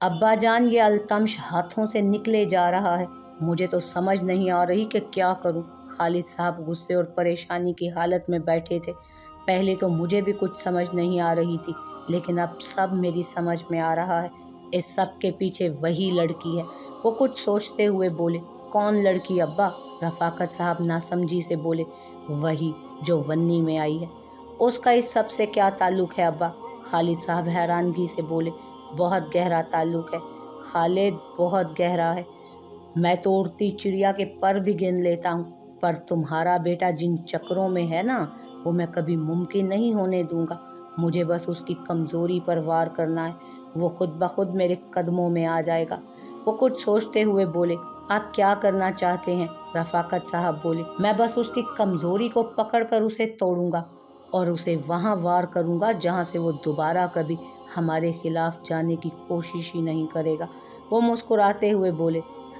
अब्बा जान, ये अल्तमश हाथों से निकले जा रहा है। मुझे तो समझ नहीं आ रही कि क्या करूं। खालिद साहब गुस्से और परेशानी की हालत में बैठे थे। पहले तो मुझे भी कुछ समझ नहीं आ रही थी, लेकिन अब सब मेरी समझ में आ रहा है। इस सब के पीछे वही लड़की है। वो कुछ सोचते हुए बोले। कौन लड़की अब्बा? रफाकत साहब नासमझी से बोले। वही जो वन्नी में आई है। उसका इस सब से क्या ताल्लुक है अब्बा? खालिद साहब हैरानगी से बोले। बहुत गहरा ताल्लुक है खालिद, बहुत गहरा है। मैं तो उड़ती चिड़िया के पर भी गिन लेता हूँ, पर तुम्हारा बेटा जिन चक्रों में है ना, वो मैं कभी मुमकिन नहीं होने दूंगा। मुझे बस उसकी कमज़ोरी पर वार करना है, वो खुद ब खुद मेरे कदमों में आ जाएगा। वो कुछ सोचते हुए बोले। आप क्या करना चाहते हैं? रफाकत साहब बोले। मैं बस उसकी कमज़ोरी को पकड़ कर उसे तोड़ूंगा और उसे वहाँ वार करूंगा जहाँ से वो दोबारा कभी हमारे खिलाफ जाने की कोशिश ही नहीं करेगा। वो मुस्कुराते हुए बोले।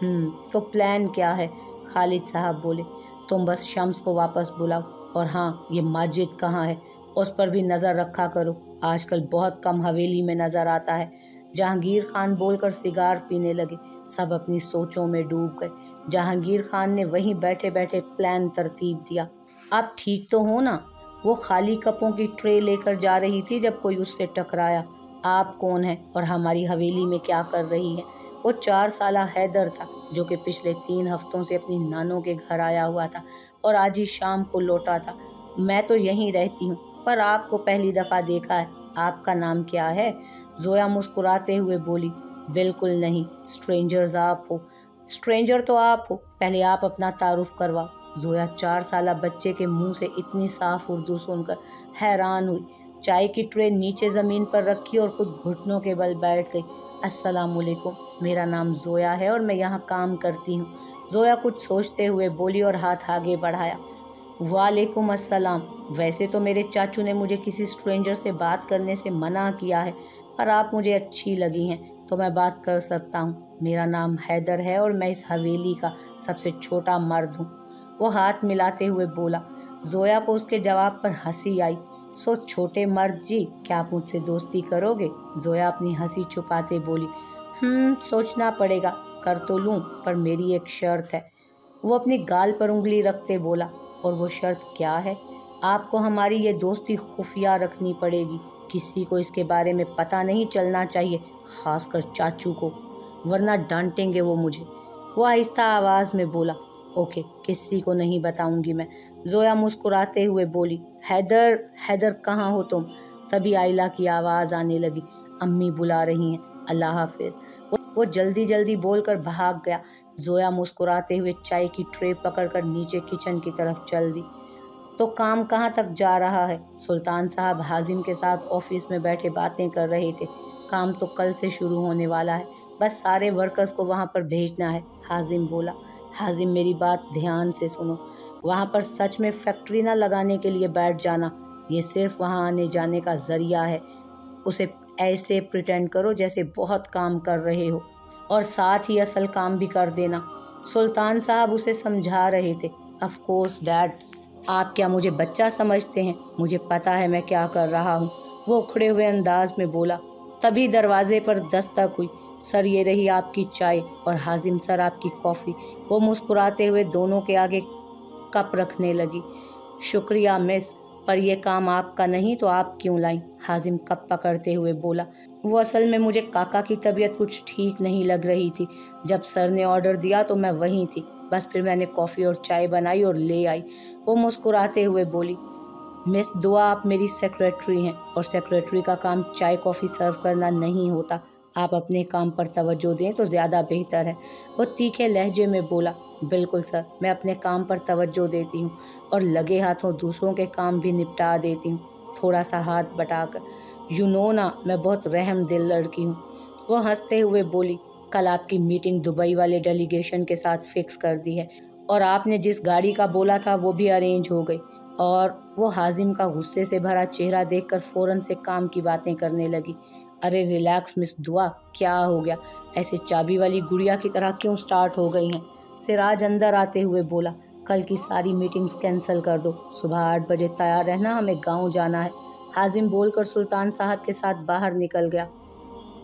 तो प्लान क्या है? खालिद साहब बोले। तुम बस शम्स को वापस बुलाओ, और हाँ, ये माजिद कहाँ है, उस पर भी नज़र रखा करो। आजकल बहुत कम हवेली में नज़र आता है। जहांगीर खान बोलकर सिगार पीने लगे। सब अपनी सोचों में डूब गए। जहांगीर खान ने वहीं बैठे बैठे प्लान तरतीब दिया। आप ठीक तो हो ना? वो खाली कपों की ट्रे लेकर जा रही थी जब कोई उससे टकराया। आप कौन हैं और हमारी हवेली में क्या कर रही हैं? वो 4 साला हैदर था, जो कि पिछले 3 हफ्तों से अपनी नानों के घर आया हुआ था और आज ही शाम को लौटा था। मैं तो यहीं रहती हूँ, पर आपको पहली दफ़ा देखा है। आपका नाम क्या है? जोया मुस्कुराते हुए बोली। बिल्कुल नहीं, स्ट्रेंजर्स आप हो। स्ट्रेंजर तो आप हो, पहले आप अपना तारुफ करवाओ। जोया 4 साला बच्चे के मुंह से इतनी साफ उर्दू सुनकर हैरान हुई। चाय की ट्रे नीचे ज़मीन पर रखी और खुद घुटनों के बल बैठ गई। अस्सलामुअलैकुम, मेरा नाम जोया है और मैं यहाँ काम करती हूँ। जोया कुछ सोचते हुए बोली और हाथ आगे बढ़ाया। वालेकुम अस्सलाम। वैसे तो मेरे चाचू ने मुझे किसी स्ट्रेंजर से बात करने से मना किया है, पर आप मुझे अच्छी लगी हैं तो मैं बात कर सकता हूँ। मेरा नाम हैदर है और मैं इस हवेली का सबसे छोटा मर्द हूँ। वो हाथ मिलाते हुए बोला। जोया को उसके जवाब पर हंसी आई। सो छोटे मर्द जी, क्या आप मुझसे दोस्ती करोगे? जोया अपनी हंसी छुपाते बोली। सोचना पड़ेगा, कर तो लूँ, पर मेरी एक शर्त है। वो अपनी गाल पर उंगली रखते बोला। और वो शर्त क्या है? आपको हमारी ये दोस्ती खुफिया रखनी पड़ेगी। किसी को इसके बारे में पता नहीं चलना चाहिए, खासकर चाचू को, वरना डांटेंगे वो मुझे। वो आहिस्ता आवाज़ में बोला। ओके, किसी को नहीं बताऊंगी मैं। जोया मुस्कुराते हुए बोली। हैदर, हैदर कहाँ हो तुम? तभी आयला की आवाज़ आने लगी। अम्मी बुला रही हैं, अल्लाह हाफिज़। वो जल्दी जल्दी बोलकर भाग गया। जोया मुस्कुराते हुए चाय की ट्रे पकड़कर नीचे किचन की तरफ चल दी। तो काम कहाँ तक जा रहा है? सुल्तान साहब हाजिम के साथ ऑफिस में बैठे बातें कर रहे थे। काम तो कल से शुरू होने वाला है, बस सारे वर्कर्स को वहाँ पर भेजना है, हाजिम बोला। हाजिम, मेरी बात ध्यान से सुनो। वहाँ पर सच में फैक्ट्री ना लगाने के लिए बैठ जाना, ये सिर्फ वहाँ आने जाने का जरिया है। उसे ऐसे प्रिटेंड करो जैसे बहुत काम कर रहे हो, और साथ ही असल काम भी कर देना। सुल्तान साहब उसे समझा रहे थे। ऑफ कोर्स डैड, आप क्या मुझे बच्चा समझते हैं? मुझे पता है मैं क्या कर रहा हूँ, वो उखड़े हुए अंदाज में बोला। तभी दरवाजे पर दस्तक हुई। सर, ये रही आपकी चाय, और हाजिम सर आपकी कॉफ़ी। वो मुस्कुराते हुए दोनों के आगे कप रखने लगी। शुक्रिया मिस, पर यह काम आपका नहीं तो आप क्यों लाई? हाजिम कप पकड़ते हुए बोला। वो असल में मुझे काका की तबीयत कुछ ठीक नहीं लग रही थी। जब सर ने ऑर्डर दिया तो मैं वहीं थी, बस फिर मैंने कॉफ़ी और चाय बनाई और ले आई। वो मुस्कुराते हुए बोली। मिस दुआ, आप मेरी सेक्रेटरी हैं, और सेक्रेटरी का काम चाय कॉफ़ी सर्व करना नहीं होता। आप अपने काम पर तवज्जो दें तो ज़्यादा बेहतर है। वो तीखे लहजे में बोला। बिल्कुल सर, मैं अपने काम पर तवज्जो देती हूँ और लगे हाथों दूसरों के काम भी निपटा देती हूँ, थोड़ा सा हाथ बटाकर। यू नो ना, मैं बहुत रहम दिल लड़की हूँ। वो हंसते हुए बोली। कल आपकी मीटिंग दुबई वाले डेलीगेशन के साथ फिक्स कर दी है, और आपने जिस गाड़ी का बोला था वो भी अरेंज हो गई। और वो हाजिम का गुस्से से भरा चेहरा देखकर फ़ौरन से काम की बातें करने लगी। अरे रिलैक्स मिस दुआ, क्या हो गया? ऐसे चाबी वाली गुड़िया की तरह क्यों स्टार्ट हो गई हैं? सिराज अंदर आते हुए बोला। कल की सारी मीटिंग्स कैंसिल कर दो, सुबह 8 बजे तैयार रहना, हमें गांव जाना है। हाजिम बोलकर सुल्तान साहब के साथ बाहर निकल गया।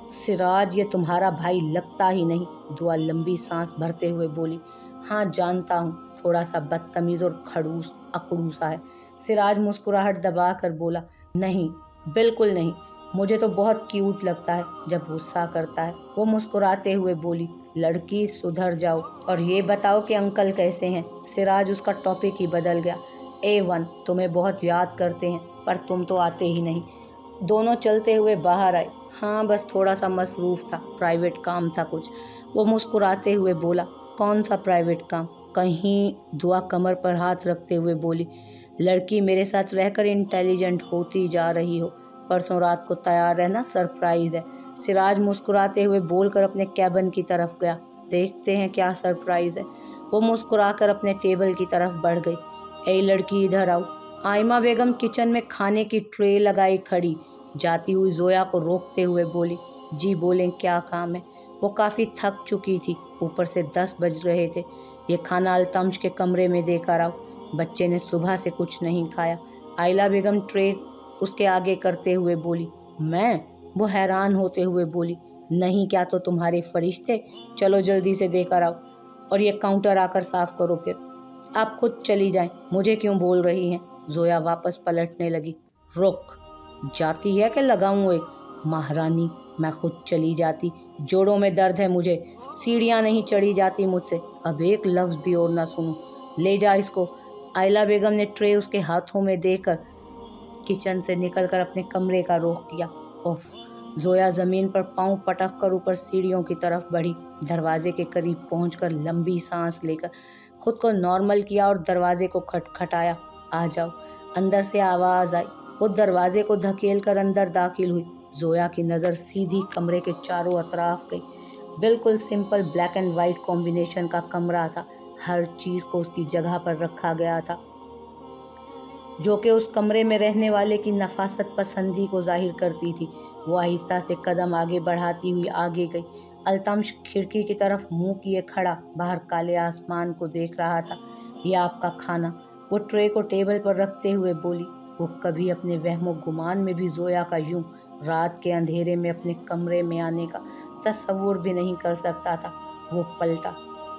सिराज, ये तुम्हारा भाई लगता ही नहीं। दुआ लंबी सांस भरते हुए बोली। हाँ जानता हूँ, थोड़ा सा बदतमीज और खड़ूस अकड़ू सा है। सिराज मुस्कुराहट दबा कर बोला। नहीं, बिल्कुल नहीं, मुझे तो बहुत क्यूट लगता है जब गुस्सा करता है। वो मुस्कुराते हुए बोली। लड़की सुधर जाओ और ये बताओ कि अंकल कैसे हैं। सिराज उसका टॉपिक ही बदल गया। A1, तुम्हें बहुत याद करते हैं पर तुम तो आते ही नहीं। दोनों चलते हुए बाहर आए। हाँ बस थोड़ा सा मसरूफ़ था, प्राइवेट काम था कुछ। वो मुस्कुराते हुए बोला। कौन सा प्राइवेट काम? कहीं। दुआ कमर पर हाथ रखते हुए बोली। लड़की, मेरे साथ रहकर इंटेलिजेंट होती जा रही हो। परसों रात को तैयार रहना, सरप्राइज़ है। सिराज मुस्कुराते हुए बोलकर अपने कैबिन की तरफ गया। देखते हैं क्या सरप्राइज़ है। वो मुस्कुराकर अपने टेबल की तरफ बढ़ गई। ए लड़की, इधर आओ। आइमा बेगम किचन में खाने की ट्रे लगाई खड़ी जाती हुई जोया को रोकते हुए बोली। जी बोलें, क्या काम है? वो काफ़ी थक चुकी थी, ऊपर से 10 बज रहे थे। ये खाना अल्तमश के कमरे में देकर आओ। बच्चे ने सुबह से कुछ नहीं खाया। आइला बेगम ट्रे उसके आगे करते हुए बोली। मैं? वो हैरान होते हुए बोली। नहीं क्या तो तुम्हारे फरिश्ते। चलो जल्दी से देकर आओ और ये काउंटर आकर साफ करो। फिर आप खुद चली जाएं, मुझे क्यों बोल रही हैं? जोया वापस पलटने लगी। रुक, जाती है कि लगाऊं एक? महारानी, मैं खुद चली जाती, जोड़ों में दर्द है मुझे, सीढ़ियां नहीं चढ़ी जाती मुझसे, अब एक लफ्ज़ भी और ना सुनूं। ले जा इसको। आइला बेगम ने ट्रे उसके हाथों में देकर किचन से निकलकर अपने कमरे का रुख किया। उफ! जोया ज़मीन पर पाँव पटक कर ऊपर सीढ़ियों की तरफ बढ़ी। दरवाजे के करीब पहुंचकर लंबी सांस लेकर खुद को नॉर्मल किया और दरवाजे को खटखटाया। आ जाओ। अंदर से आवाज़ आई। वो दरवाजे को धकेल कर अंदर दाखिल हुई। जोया की नज़र सीधी कमरे के चारों अतराफ गई। बिल्कुल simple black and white combination का कमरा था। हर चीज़ को उसकी जगह पर रखा गया था जो कि उस कमरे में रहने वाले की नफासत पसंदी को जाहिर करती थी। वो आहिस्ता से कदम आगे बढ़ाती हुई आगे गई। अल्तमश खिड़की की तरफ मुंह किए खड़ा बाहर काले आसमान को देख रहा था। यह आपका खाना। वो ट्रे को टेबल पर रखते हुए बोली। वो कभी अपने वहमो गुमान में भी जोया का यूं रात के अंधेरे में अपने कमरे में आने का तस्वुर भी नहीं कर सकता था। वो पलटा।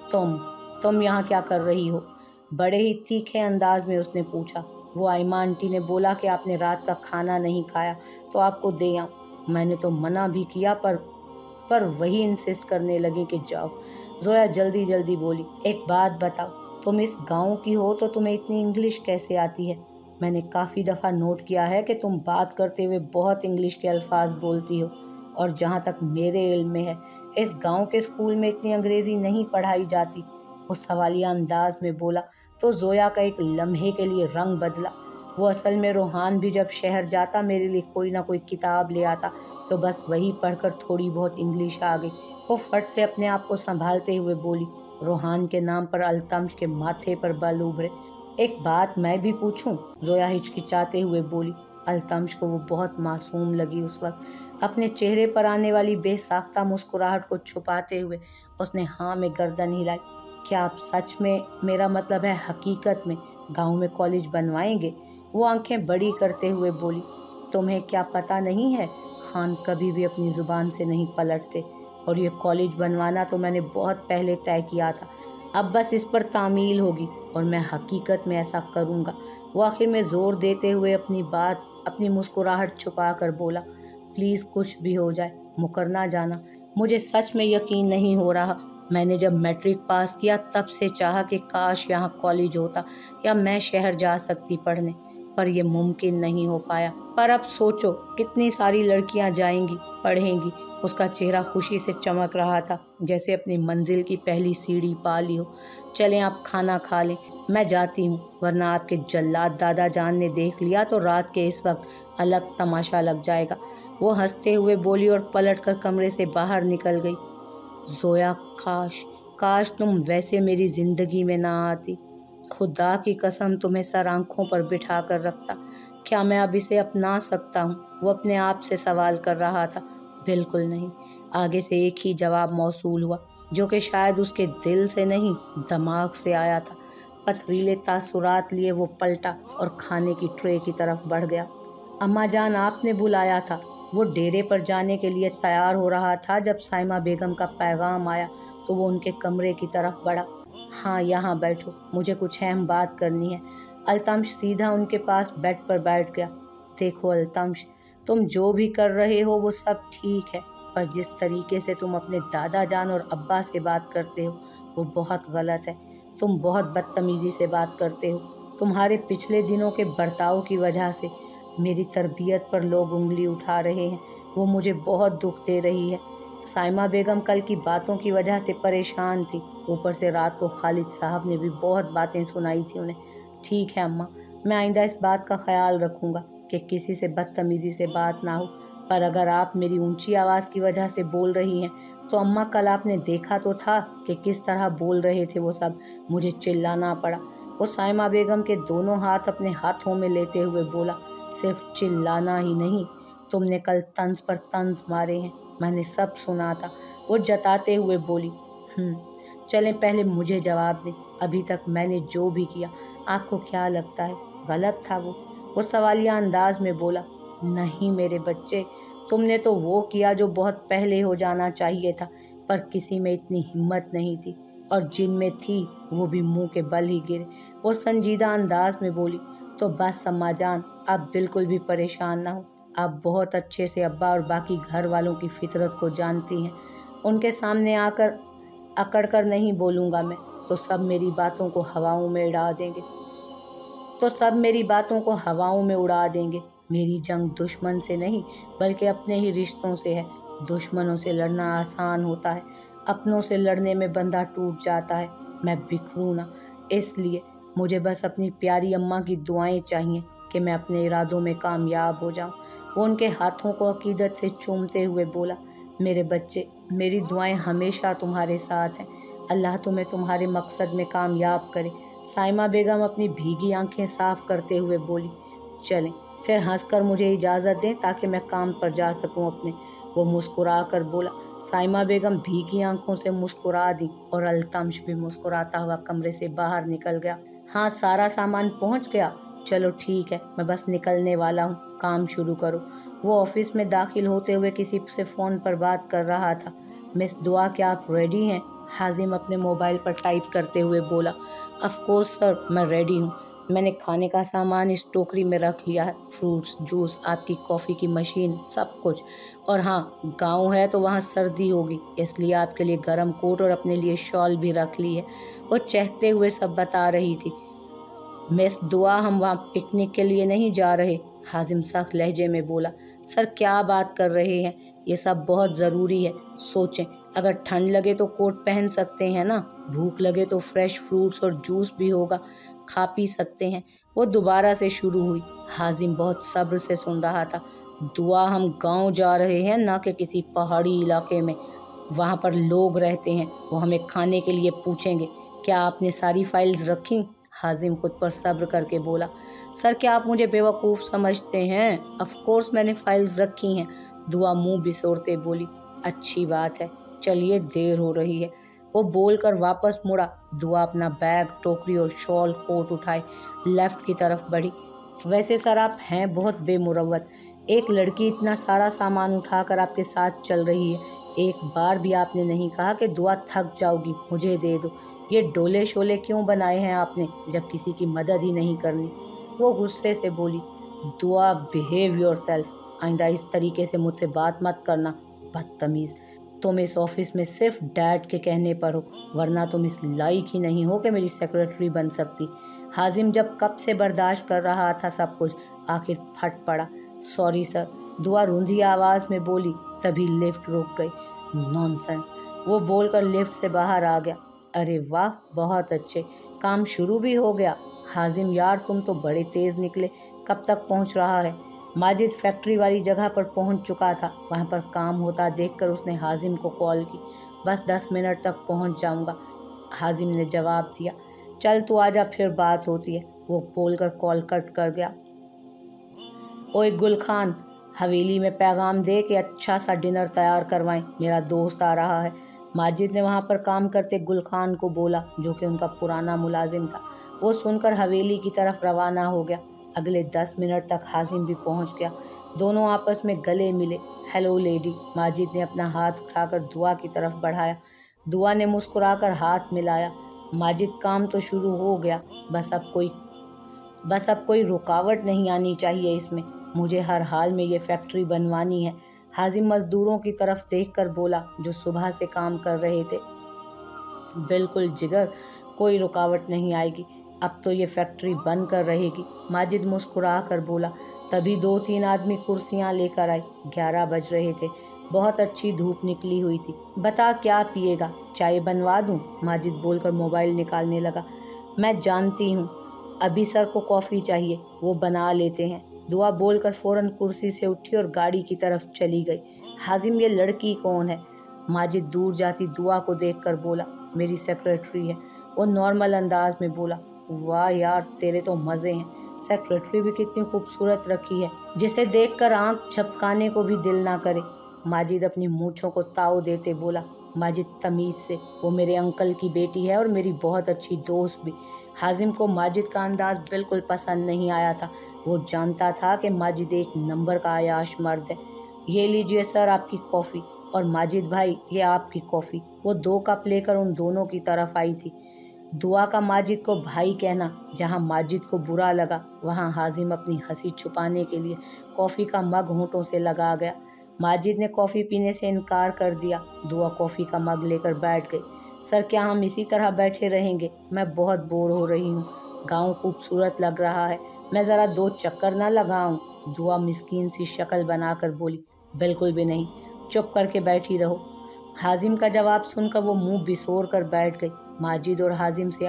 तुम यहाँ क्या कर रही हो? बड़े ही तीखे अंदाज में उसने पूछा। वो आइमा आंटी ने बोला कि आपने रात का खाना नहीं खाया तो आपको दे आऊं। मैंने तो मना भी किया पर वही इंसिस्ट करने लगी कि जाओ। जोया जल्दी जल्दी बोली। एक बात बताओ, तुम इस गांव की हो तो तुम्हें इतनी इंग्लिश कैसे आती है? मैंने काफ़ी दफ़ा नोट किया है कि तुम बात करते हुए बहुत इंग्लिश के अल्फाज बोलती हो, और जहाँ तक मेरे इल्म में है इस गांव के स्कूल में इतनी अंग्रेज़ी नहीं पढ़ाई जाती। वो सवालिया अंदाज में बोला तो जोया का एक लम्हे के लिए रंग बदला। वो असल में रोहान भी जब शहर जाता मेरे लिए कोई ना कोई किताब ले आता तो बस वही पढ़कर थोड़ी बहुत इंग्लिश आ गई। वो फट से अपने आप को संभालते हुए बोली। रोहान के नाम पर अल्तमश के माथे पर बल उभरे। एक बात मैं भी पूछूं? जोया हिचकिचाते हुए बोली। अल्तमश को वो बहुत मासूम लगी उस वक्त। अपने चेहरे पर आने वाली बेसाख्ता मुस्कुराहट को छुपाते हुए उसने हाँ में गर्दन हिलाई। क्या आप सच में, मेरा मतलब है हकीकत में, गांव में कॉलेज बनवाएंगे? वो आंखें बड़ी करते हुए बोली। तुम्हें क्या पता नहीं है, खान कभी भी अपनी ज़ुबान से नहीं पलटते, और ये कॉलेज बनवाना तो मैंने बहुत पहले तय किया था। अब बस इस पर तामील होगी और मैं हकीकत में ऐसा करूँगा। वो आखिर में ज़ोर देते हुए अपनी मुस्कुराहट छुपा कर बोला। प्लीज़ कुछ भी हो जाए, मुकर ना जाना। मुझे सच में यकीन नहीं हो रहा। मैंने जब मैट्रिक पास किया तब से चाहा कि काश यहाँ कॉलेज होता या मैं शहर जा सकती पढ़ने, पर यह मुमकिन नहीं हो पाया। पर अब सोचो कितनी सारी लड़कियाँ जाएंगी, पढ़ेंगी। उसका चेहरा खुशी से चमक रहा था, जैसे अपनी मंजिल की पहली सीढ़ी पा ली हो। चलें आप खाना खा लें, मैं जाती हूँ, वरना आपके जल्लाद दादा जान ने देख लिया तो रात के इस वक्त अलग तमाशा लग जाएगा। वो हंसते हुए बोली और पलटकर कमरे से बाहर निकल गई। जोया, काश तुम वैसे मेरी ज़िंदगी में ना आती। खुदा की कसम तुम्हें सर आंखों पर बिठा कर रखता। क्या मैं अब इसे अपना सकता हूँ? वो अपने आप से सवाल कर रहा था। बिल्कुल नहीं। आगे से एक ही जवाब मौसूल हुआ, जो कि शायद उसके दिल से नहीं दिमाग से आया था। पथरीले तासुरात लिए वो पलटा और खाने की ट्रे की तरफ बढ़ गया। अम्मा जान, आपने बुलाया था। वो डेरे पर जाने के लिए तैयार हो रहा था जब साइमा बेगम का पैगाम आया तो वो उनके कमरे की तरफ बढ़ा। हाँ, यहाँ बैठो, मुझे कुछ अहम बात करनी है। अल्तमश सीधा उनके पास बेड पर बैठ गया। देखो अल्तमश, तुम जो भी कर रहे हो वो सब ठीक है, पर जिस तरीके से तुम अपने दादा जान और अब्बा से बात करते हो वो बहुत गलत है। तुम बहुत बदतमीज़ी से बात करते हो। तुम्हारे पिछले दिनों के बर्ताव की वजह से मेरी तरबियत पर लोग उंगली उठा रहे हैं, वो मुझे बहुत दुख दे रही है। साइमा बेगम कल की बातों की वजह से परेशान थी, ऊपर से रात को खालिद साहब ने भी बहुत बातें सुनाई थी उन्हें। ठीक है अम्मा, मैं आइंदा इस बात का ख्याल रखूँगा कि किसी से बदतमीज़ी से बात ना हो, पर अगर आप मेरी ऊंची आवाज़ की वजह से बोल रही हैं तो अम्मा कल आपने देखा तो था कि किस तरह बोल रहे थे वो सब। मुझे चिल्लाना पड़ा। वो साइमा बेगम के दोनों हाथ अपने हाथों में लेते हुए बोला, सिर्फ चिल्लाना ही नहीं, तुमने कल तंज पर तंज मारे हैं, मैंने सब सुना था। वो जताते हुए बोली, चलें पहले मुझे जवाब दें, अभी तक मैंने जो भी किया आपको क्या लगता है गलत था? वो सवालिया अंदाज में बोला, नहीं मेरे बच्चे, तुमने तो वो किया जो बहुत पहले हो जाना चाहिए था, पर किसी में इतनी हिम्मत नहीं थी, और जिनमें थी वो भी मुंह के बल ही गिरे। वो संजीदा अंदाज में बोली, तो बस अम्मा जान, आप बिल्कुल भी परेशान ना हो। आप बहुत अच्छे से अब्बा और बाकी घर वालों की फितरत को जानती हैं। उनके सामने आकर अकड़ कर नहीं बोलूँगा मैं, तो सब मेरी बातों को हवाओं में उड़ा देंगे। मेरी जंग दुश्मन से नहीं बल्कि अपने ही रिश्तों से है। दुश्मनों से लड़ना आसान होता है, अपनों से लड़ने में बंधा टूट जाता है। मैं बिखरूं ना, इसलिए मुझे बस अपनी प्यारी अम्मा की दुआएं चाहिए कि मैं अपने इरादों में कामयाब हो जाऊं। वो उनके हाथों को अकीदत से चूमते हुए बोला, मेरे बच्चे, मेरी दुआएं हमेशा तुम्हारे साथ हैं। अल्लाह तुम्हें तुम्हारे मकसद में कामयाब करे। साइमा बेगम अपनी भीगी आंखें साफ करते हुए बोली, चलें फिर हंसकर मुझे इजाज़त दें ताकि मैं काम पर जा सकूं अपने। वो मुस्कुरा कर बोला। साइमा बेगम भीगी आंखों से मुस्कुरा दी और अल्तमश भी मुस्कुराता हुआ कमरे से बाहर निकल गया। हाँ, सारा सामान पहुंच गया? चलो ठीक है, मैं बस निकलने वाला हूँ, काम शुरू करो। वो ऑफिस में दाखिल होते हुए किसी से फ़ोन पर बात कर रहा था। मिस दुआ, क्या आप रेडी हैं? हाजिम अपने मोबाइल पर टाइप करते हुए बोला। ऑफ कोर्स सर, मैं रेडी हूँ। मैंने खाने का सामान इस टोकरी में रख लिया है, फ्रूट्स, जूस, आपकी कॉफ़ी की मशीन, सब कुछ। और हाँ, गांव है तो वहाँ सर्दी होगी, इसलिए आपके लिए गर्म कोट और अपने लिए शॉल भी रख ली है। वो चहकते हुए सब बता रही थी। मिस दुआ, हम वहाँ पिकनिक के लिए नहीं जा रहे, हाजिम सख्त लहजे में बोला। सर क्या बात कर रहे हैं, ये सब बहुत ज़रूरी है। सोचें, अगर ठंड लगे तो कोट पहन सकते हैं ना, भूख लगे तो फ्रेश फ्रूट्स और जूस भी होगा, खा पी सकते हैं। वो दोबारा से शुरू हुई। हाजिम बहुत सब्र से सुन रहा था। दुआ, हम गांव जा रहे हैं, ना कि किसी पहाड़ी इलाके में। वहाँ पर लोग रहते हैं, वो हमें खाने के लिए पूछेंगे। क्या आपने सारी फाइल्स रखी? हाजिम खुद पर सब्र करके बोला। सर क्या आप मुझे बेवकूफ़ समझते हैं? ऑफ कोर्स मैंने फाइल्स रखी हैं। दुआ मुंह बिसोरते बोली। अच्छी बात है, चलिए देर हो रही है। वो बोलकर वापस मुड़ा। दुआ अपना बैग, टोकरी और शॉल कोट उठाए लेफ्ट की तरफ बढ़ी। वैसे सर आप हैं बहुत बेमुरव्वत, एक लड़की इतना सारा सामान उठाकर आपके साथ चल रही है, एक बार भी आपने नहीं कहा कि दुआ थक जाओगी, मुझे दे दो। ये डोले शोले क्यों बनाए हैं आपने जब किसी की मदद ही नहीं करनी? वो गुस्से से बोली। दुआ, बिहेव योरसेल्फ, आइंदा इस तरीके से मुझसे बात मत करना, बदतमीज़। तुम इस ऑफिस में सिर्फ डैड के कहने पर हो, वरना तुम इस लायक ही नहीं हो कि मेरी सेक्रेटरी बन सकती। हाजिम जब कब से बर्दाश्त कर रहा था सब कुछ, आखिर फट पड़ा। सॉरी सर, दुआ रूंधी आवाज़ में बोली। तभी लिफ्ट रुक गई। नॉनसेंस, वो बोलकर लिफ्ट से बाहर आ गया। अरे वाह, बहुत अच्छे, काम शुरू भी हो गया। हाजिम यार, तुम तो बड़े तेज़ निकले, कब तक पहुंच रहा है? माजिद फैक्ट्री वाली जगह पर पहुंच चुका था। वहां पर काम होता देखकर उसने हाजिम को कॉल की। बस 10 मिनट तक पहुंच जाऊंगा, हाजिम ने जवाब दिया। चल तू आजा, फिर बात होती है, वो बोलकर कॉल कट कर गया। ओए गुल खान, हवेली में पैगाम दे कि अच्छा सा डिनर तैयार करवाएं, मेरा दोस्त आ रहा है। माजिद ने वहाँ पर काम करते गुल खान को बोला, जो कि उनका पुराना मुलाजिम था। वो सुनकर हवेली की तरफ रवाना हो गया। अगले 10 मिनट तक हाजिम भी पहुँच गया। दोनों आपस में गले मिले। हेलो लेडी, माजिद ने अपना हाथ उठाकर दुआ की तरफ बढ़ाया। दुआ ने मुस्कुराकर हाथ मिलाया। माजिद, काम तो शुरू हो गया, बस अब कोई रुकावट नहीं आनी चाहिए इसमें। मुझे हर हाल में ये फैक्ट्री बनवानी है। हाजिम मजदूरों की तरफ देखकर बोला जो सुबह से काम कर रहे थे। बिल्कुल जिगर, कोई रुकावट नहीं आएगी। अब तो ये फैक्ट्री बन कर रहेगी। माजिद मुस्कुरा कर बोला। तभी 2-3 आदमी कुर्सियां लेकर आए। 11 बज रहे थे। बहुत अच्छी धूप निकली हुई थी। बता क्या पिएगा, चाय बनवा दूं? माजिद बोलकर मोबाइल निकालने लगा। मैं जानती हूँ, अभी सर को कॉफ़ी चाहिए, वो बना लेते हैं। दुआ बोलकर फौरन कुर्सी से उठी और गाड़ी की तरफ चली गई। हाजिम, ये लड़की कौन है? माजिद दूर जाती दुआ को देखकर बोला। मेरी सेक्रेटरी है। वो नॉर्मल अंदाज में बोला। वाह यार, तेरे तो मज़े हैं। सेक्रेटरी भी कितनी खूबसूरत रखी है, जिसे देखकर आंख झपकाने को भी दिल ना करे। माजिद अपनी मूंछों को ताव देते बोला। माजिद, तमीज़ से, वो मेरे अंकल की बेटी है और मेरी बहुत अच्छी दोस्त भी। हाजिम को माजिद का अंदाज बिल्कुल पसंद नहीं आया था। वो जानता था कि माजिद एक नंबर का आयाश मर्द है। ये लीजिए सर आपकी कॉफ़ी, और माजिद भाई ये आपकी कॉफ़ी। वो 2 कप लेकर उन दोनों की तरफ आई थी। दुआ का माजिद को भाई कहना, जहाँ माजिद को बुरा लगा वहाँ हाजिम अपनी हंसी छुपाने के लिए कॉफ़ी का मग होंठों से लगा गया। माजिद ने कॉफ़ी पीने से इनकार कर दिया। दुआ कॉफ़ी का मग लेकर बैठ गई। सर, क्या हम इसी तरह बैठे रहेंगे? मैं बहुत बोर हो रही हूँ। गांव खूबसूरत लग रहा है, मैं ज़रा 2 चक्कर ना लगाऊं? दुआ मिस्कीन सी शक्ल बनाकर बोली। बिल्कुल भी नहीं, चुप करके बैठी रहो। हाजिम का जवाब सुनकर वो मुंह बिसोर कर बैठ गई। माजिद और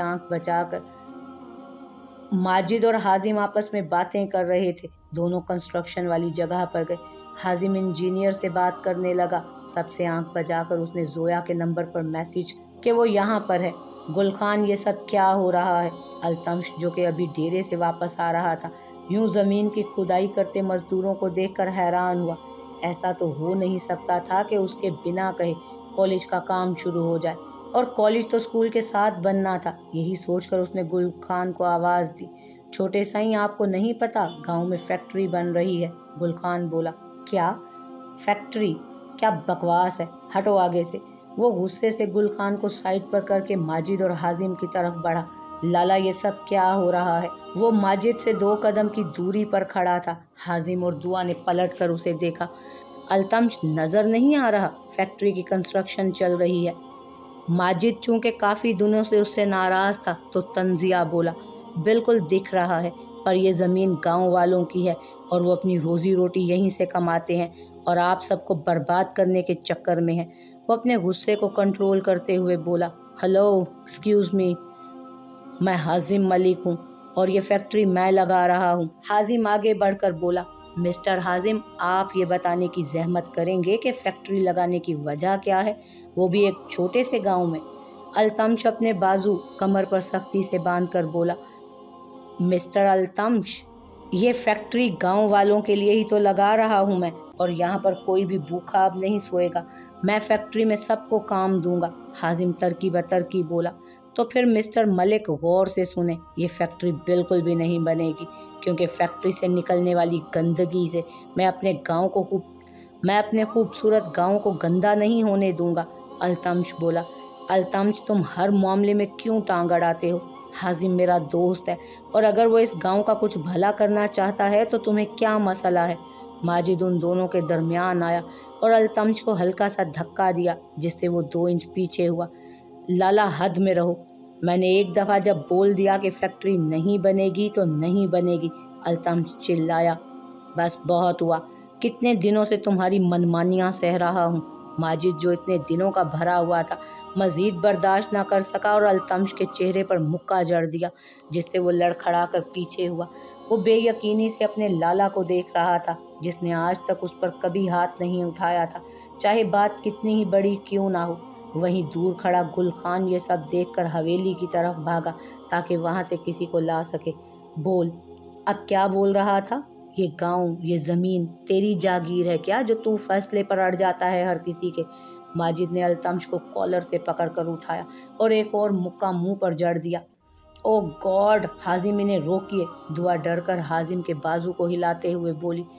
हाजिम आपस में बातें कर रहे थे। दोनों कंस्ट्रक्शन वाली जगह पर गए। हाजिम इंजीनियर से बात करने लगा। सबसे आंख बचाकर उसने जोया के नंबर पर मैसेज कि वो यहाँ पर है। गुल खान, ये सब क्या हो रहा है? अल्तमश, जो कि अभी डेरे से वापस आ रहा था, यूं ज़मीन की खुदाई करते मजदूरों को देखकर हैरान हुआ। ऐसा तो हो नहीं सकता था कि उसके बिना कहे कॉलेज का काम शुरू हो जाए, और कॉलेज तो स्कूल के साथ बनना था। यही सोचकर उसने गुल खान को आवाज़ दी। छोटे साईं, आपको नहीं पता, गांव में फैक्ट्री बन रही है। गुल खान बोला। क्या फैक्ट्री? क्या बकवास है, हटो आगे से। वो गुस्से से गुल खान को साइड पर करके माजिद और हाजिम की तरफ बढ़ा। लाला, ये सब क्या हो रहा है? वो माजिद से 2 कदम की दूरी पर खड़ा था। हाजिम और दुआ ने पलट कर उसे देखा। अल्तमश, नज़र नहीं आ रहा? फैक्ट्री की कंस्ट्रक्शन चल रही है। माजिद चूंकि काफ़ी दिनों से उससे नाराज़ था तो तंजिया बोला। बिल्कुल दिख रहा है, पर यह ज़मीन गांव वालों की है और वो अपनी रोज़ी रोटी यहीं से कमाते हैं, और आप सबको बर्बाद करने के चक्कर में हैं। वो अपने गुस्से को कंट्रोल करते हुए बोला। हेलो, एक्सक्यूज़ मी, मैं हाजिम मलिक हूँ और ये फैक्ट्री मैं लगा रहा हूँ। हाजिम आगे बढ़कर बोला। मिस्टर हाजिम, आप ये बताने की जहमत करेंगे कि फैक्ट्री लगाने की वजह क्या है, वो भी एक छोटे से गांव में? अल्तमश अपने बाजू कमर पर सख्ती से बांधकर बोला। मिस्टर अल्तमश, ये फैक्ट्री गांव वालों के लिए ही तो लगा रहा हूँ मैं, और यहाँ पर कोई भी भूखा अब नहीं सोएगा। मैं फैक्ट्री में सबको काम दूंगा। हाजिम तरकीब तरकीब बोला। तो फिर मिस्टर मलिक, गौर से सुने, ये फैक्ट्री बिल्कुल भी नहीं बनेगी, क्योंकि फैक्ट्री से निकलने वाली गंदगी से मैं अपने खूबसूरत गांव को गंदा नहीं होने दूंगा। अल्तमश बोला। अल्तमश, तुम हर मामले में क्यों टांग अड़ाते हो? हाजिम मेरा दोस्त है, और अगर वो इस गांव का कुछ भला करना चाहता है तो तुम्हें क्या मसला है? माजिद उन दोनों के दरमियान आया और अल्तमश को हल्का सा धक्का दिया, जिससे वो 2 इंच पीछे हुआ। लाला, हद में रहो। मैंने एक दफ़ा जब बोल दिया कि फैक्ट्री नहीं बनेगी तो नहीं बनेगी। अल्तमश चिल्लाया। बस बहुत हुआ, कितने दिनों से तुम्हारी मनमानियाँ सह रहा हूँ। माजिद, जो इतने दिनों का भरा हुआ था, मज़ीद बर्दाश्त ना कर सका और अल्तमश के चेहरे पर मुक्का जड़ दिया, जिससे वो लड़खड़ा कर पीछे हुआ। वो बेयकीनी से अपने लाला को देख रहा था, जिसने आज तक उस पर कभी हाथ नहीं उठाया था, चाहे बात कितनी ही बड़ी क्यों ना हो। वहीं दूर खड़ा गुल खान ये सब देखकर हवेली की तरफ भागा, ताकि वहाँ से किसी को ला सके। बोल, अब क्या बोल रहा था? ये गांव, ये ज़मीन तेरी जागीर है क्या, जो तू फैसले पर अड़ जाता है हर किसी के? माजिद ने अल्तमश को कॉलर से पकड़कर उठाया और एक और मुक्का मुंह पर जड़ दिया। ओ गॉड, हाजिम, इन्हें रोकिए। दुआ डर कर हाजिम के बाजू को हिलाते हुए बोली।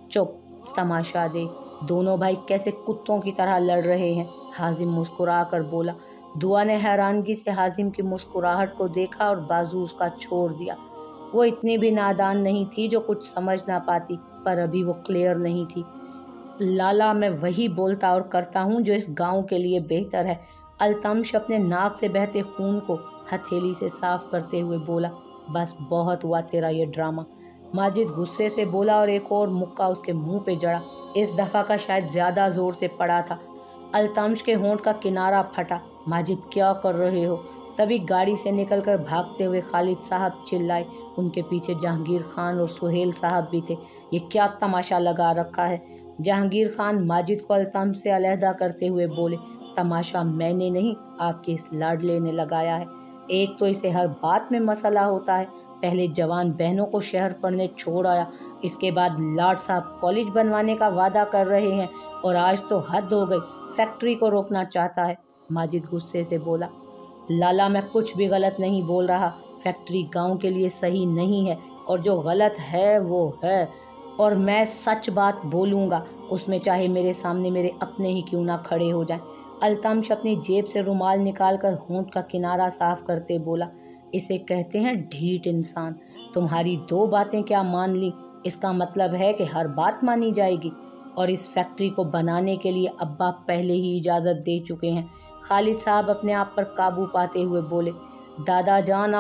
चुप, तमाशा देख, दोनों भाई कैसे कुत्तों की तरह लड़ रहे हैं। हाजिम मुस्कुरा कर बोला। दुआ ने हैरानगी से हाजिम की मुस्कुराहट को देखा और बाजू उसका छोड़ दिया। वो इतनी भी नादान नहीं थी जो कुछ समझ ना पाती, पर अभी वो क्लियर नहीं थी। लाला, मैं वही बोलता और करता हूँ जो इस गांव के लिए बेहतर है। अल्तमश अपने नाक से बहते खून को हथेली से साफ करते हुए बोला। बस बहुत हुआ तेरा ये ड्रामा। माजिद गुस्से से बोला और एक और मुक्का उसके मुंह पे जड़ा। इस दफ़ा का शायद ज़्यादा ज़ोर से पड़ा था। अल्तमश के होंठ का किनारा फटा। माजिद, क्या कर रहे हो? तभी गाड़ी से निकलकर भागते हुए खालिद साहब चिल्लाए। उनके पीछे जहांगीर खान और सुहेल साहब भी थे। ये क्या तमाशा लगा रखा है? जहांगीर खान माजिद को अल्तमश से अलहदा करते हुए बोले। तमाशा मैंने नहीं, आपके इस लाडले ने लगाया है। एक तो इसे हर बात में मसला होता है। पहले जवान बहनों को शहर पढ़ने छोड़ आया, इसके बाद लाड साहब कॉलेज बनवाने का वादा कर रहे हैं और आज तो हद हो गई, फैक्ट्री को रोकना चाहता है। माजिद गुस्से से बोला। लाला, मैं कुछ भी गलत नहीं बोल रहा। फैक्ट्री गांव के लिए सही नहीं है और जो गलत है वो है, और मैं सच बात बोलूँगा, उसमें चाहे मेरे सामने मेरे अपने ही क्यों ना खड़े हो जाएं। अल्तमश अपनी जेब से रुमाल निकालकर होंठ का किनारा साफ करते बोला। इसे कहते हैं ढीठ इंसान। तुम्हारी दो बातें क्या मान ली, इसका मतलब है कि हर बात मानी जाएगी। और इस फैक्ट्री को बनाने के लिए अब्बा पहले ही इजाज़त दे चुके हैं। खालिद साहब अपने आप पर काबू पाते हुए बोले। दादाजान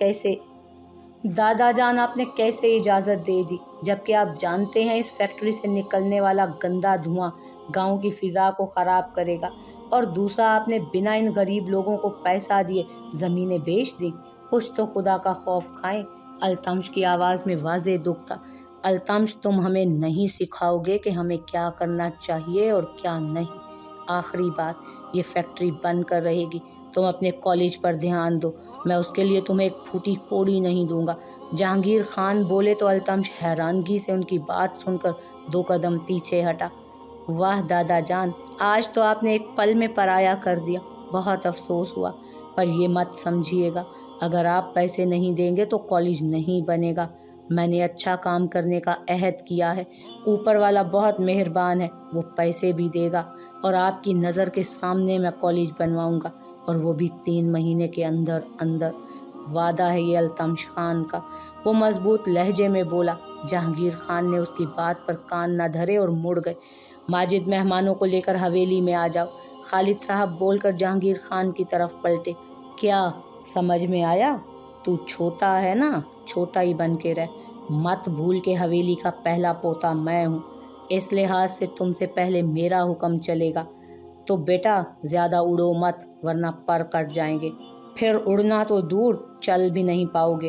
आपने कैसे इजाज़त दे दी, जबकि आप जानते हैं इस फैक्ट्री से निकलने वाला गंदा धुआं गांव की फ़िज़ा को ख़राब करेगा। और दूसरा, आपने बिना इन गरीब लोगों को पैसा दिए ज़मीनें बेच दी। कुछ तो खुदा का खौफ खाएं। अल्तमश की आवाज़ में वाज़े दुख था। अल्तमश, तुम हमें नहीं सिखाओगे कि हमें क्या करना चाहिए और क्या नहीं। आखिरी बात, ये फैक्ट्री बंद कर रहेगी। तुम अपने कॉलेज पर ध्यान दो। मैं उसके लिए तुम्हें एक फूटी कोड़ी नहीं दूंगा। जहांगीर खान बोले तो अल्तमश हैरानगी से उनकी बात सुनकर 2 कदम पीछे हटा। वाह दादा जान, आज तो आपने एक पल में पराया कर दिया। बहुत अफसोस हुआ, पर ये मत समझिएगा, अगर आप पैसे नहीं देंगे तो कॉलेज नहीं बनेगा। मैंने अच्छा काम करने का अहद किया है। ऊपर वाला बहुत मेहरबान है, वो पैसे भी देगा और आपकी नज़र के सामने मैं कॉलेज बनवाऊंगा, और वो भी 3 महीने के अंदर अंदर। वादा है ये अल्तमश खान का, वो मजबूत लहजे में बोला। जहांगीर खान ने उसकी बात पर कान न धरे और मुड़ गए। माजिद, मेहमानों को लेकर हवेली में आ जाओ। खालिद साहब बोलकर जहांगीर खान की तरफ पलटे। क्या समझ में आया? तू छोटा है ना, छोटा ही बन के रह। मत भूल के हवेली का पहला पोता मैं हूँ। इस लिहाज से तुमसे पहले मेरा हुक्म चलेगा। तो बेटा ज़्यादा उड़ो मत, वरना पर कट जाएंगे। फिर उड़ना तो दूर, चल भी नहीं पाओगे।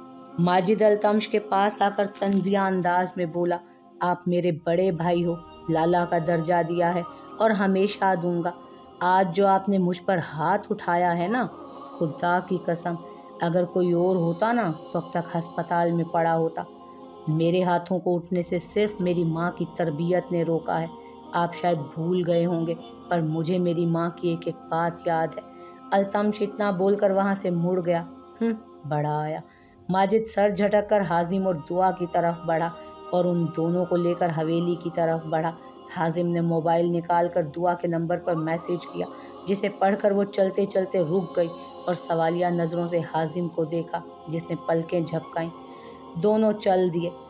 माजिद अल्तमश के पास आकर तंजिया अंदाज में बोला। आप मेरे बड़े भाई हो, लाला का दर्जा दिया है और हमेशा दूंगा। आज जो आपने मुझ पर हाथ उठाया है ना, खुदा की कसम, अगर कोई और होता ना तो अब तक अस्पताल में पड़ा होता। मेरे हाथों को उठने से सिर्फ मेरी माँ की तरबियत ने रोका है। आप शायद भूल गए होंगे, पर मुझे मेरी माँ की एक एक बात याद है। अल्तमश इतना बोलकर वहाँ से मुड़ गया। बड़ा आया। माजिद सर झटक कर हाजिम और दुआ की तरफ बढ़ा और उन दोनों को लेकर हवेली की तरफ बढ़ा। हाजिम ने मोबाइल निकाल कर दुआ के नंबर पर मैसेज किया, जिसे पढ़कर वो चलते चलते रुक गई और सवालिया नज़रों से हाजिम को देखा, जिसने पलकें झपकाईं। दोनों चल दिए।